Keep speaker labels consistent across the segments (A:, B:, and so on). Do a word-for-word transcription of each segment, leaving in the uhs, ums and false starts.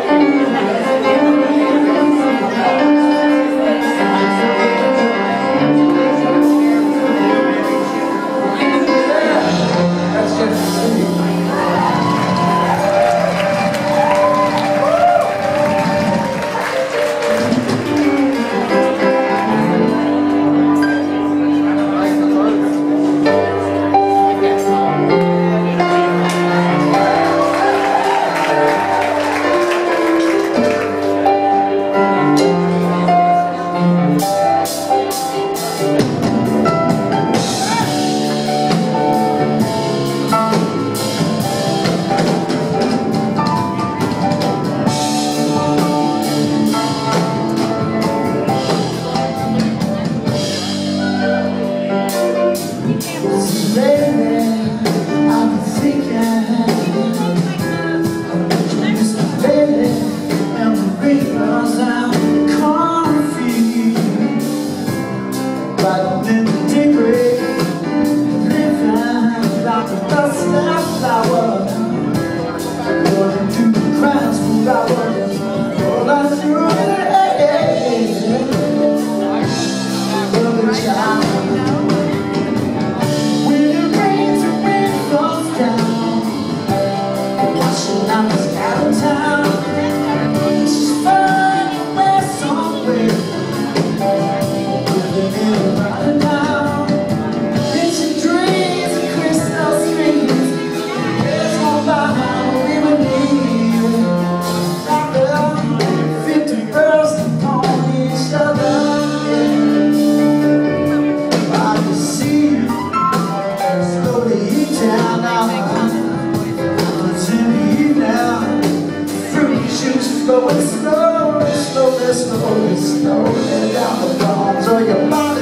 A: Slowly, slowly, slowly, slowly, slowly down the bones of your body.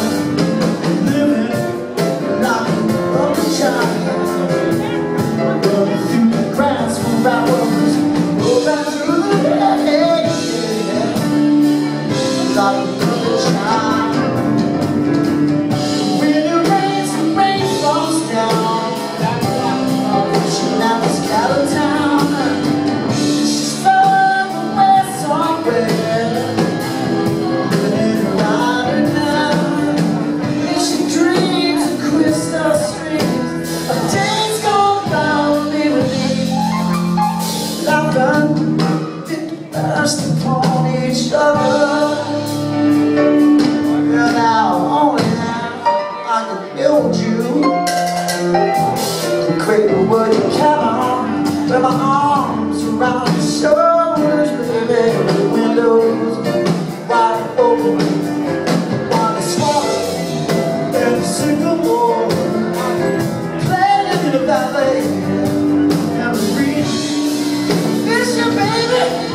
A: Living like a broken child, running through the grass for hours, rolling through the day, like a broken child. When it rains, the rain falls down, pushing out the scattered town. Upon each other. And now, only now, I can build you the cradle where you count on, where my arms around your shoulders, baby. The windows wide open while they swallow every single wall, playing in the ballet and the breeze. It's your baby.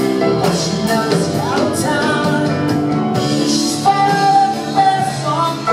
A: She's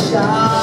A: shine.